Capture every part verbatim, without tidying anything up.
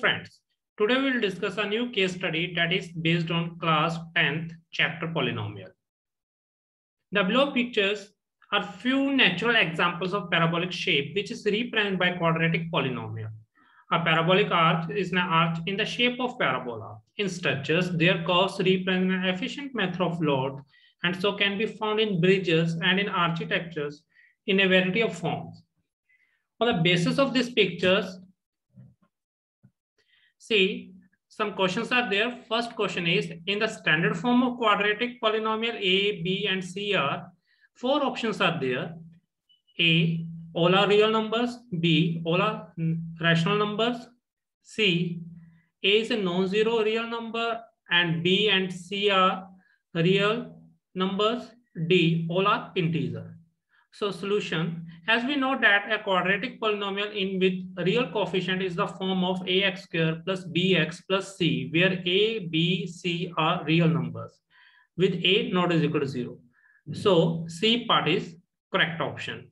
friends, today we will discuss a new case study that is based on class tenth chapter polynomial. The below pictures are few natural examples of parabolic shape which is represented by quadratic polynomial. A parabolic arch is an arch in the shape of parabola. In structures, their curves represent an efficient method of load and so can be found in bridges and in architectures in a variety of forms. On the basis of these pictures, see, some questions are there. First question is, in the standard form of quadratic polynomial A, B, and C are, four options are there. A, all are real numbers. B, all are rational numbers. C, A is a non-zero real number, and B and C are real numbers. D, all are integer. So solution, as we know that a quadratic polynomial in with real coefficient is the form of ax square plus bx plus c, where a, b, c are real numbers with a not is equal to zero. So C part is correct option.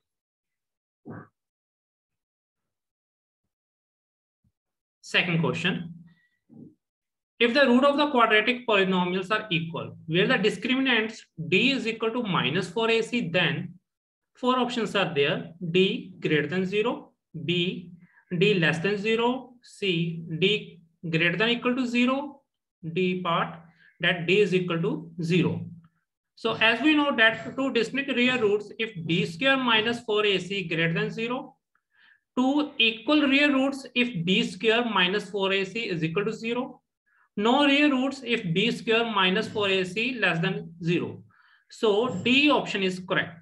Second question. If the root of the quadratic polynomials are equal, where the discriminants d is equal to minus four A C, then four options are there. D greater than zero, B D less than zero, C D greater than equal to zero, D part that D is equal to zero. So as we know that two distinct real roots, if B square minus four A C greater than zero, two equal real roots if B square minus four A C is equal to zero, no real roots if B square minus four A C less than zero. So D option is correct.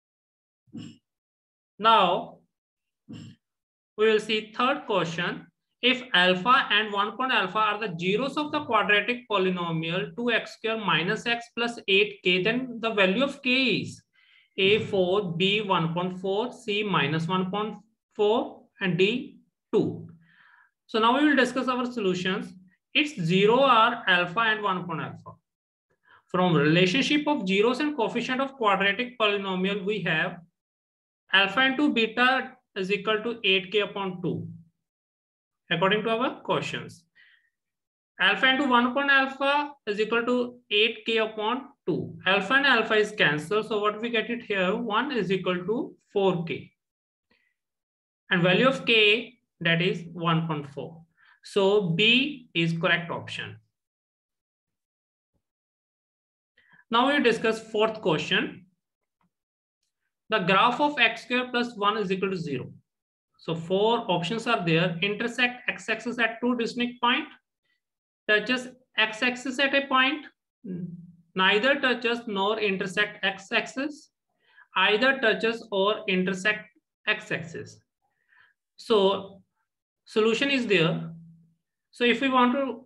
Now, we will see third question. If alpha and one point alpha are the zeros of the quadratic polynomial two x square minus x plus eight k, then the value of k is A four, B one point four, C minus one point four, and D two. So now we will discuss our solutions. Its zero are alpha and one point alpha. From relationship of zeros and coefficient of quadratic polynomial, we have alpha into beta is equal to eight k upon two, according to our questions. Alpha into one point alpha is equal to eight k upon two. Alpha and alpha is cancelled. So what we get it here, one is equal to four k. And value of k, that is one point four. So B is correct option. Now we discuss fourth question. The graph of x square plus one is equal to zero. So four options are there. Intersect x-axis at two distinct points. Touches x-axis at a point. Neither touches nor intersect x-axis. Either touches or intersect x-axis. So solution is there. So if we want to,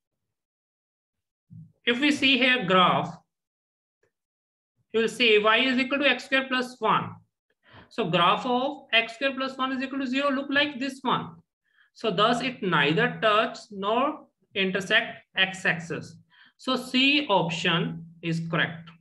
if we see here graph, you will see y is equal to x square plus one. So graph of x square plus one is equal to zero look like this one. So thus it neither touches nor intersect x-axis. So C option is correct.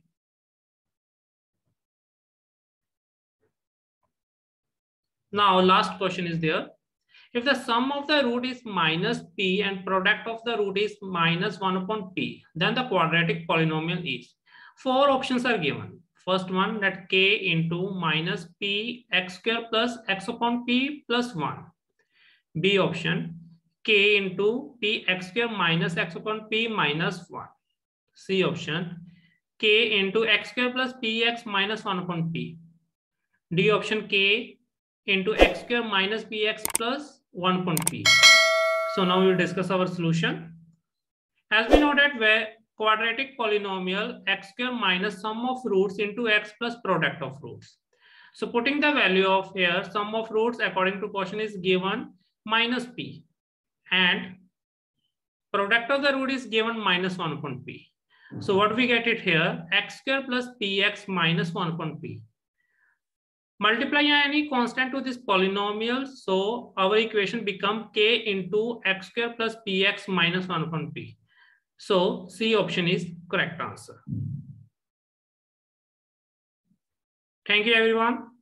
Now last question is there. If the sum of the root is minus p and product of the root is minus one upon p, then the quadratic polynomial is. Four options are given. First one, that k into minus p x square plus x upon p plus one. B option, k into p x square minus x upon p minus one. C option, k into x square plus px minus one upon p. D option, k into x square minus px plus one upon p. So now we will discuss our solution. As we know that where quadratic polynomial x square minus sum of roots into x plus product of roots. So putting the value of here, sum of roots according to question is given minus p, and product of the root is given minus one upon p. So what we get it here, x square plus px minus one upon p. Multiply any constant to this polynomial, so our equation become k into x square plus px minus one upon p. So C option is correct answer. Thank you everyone.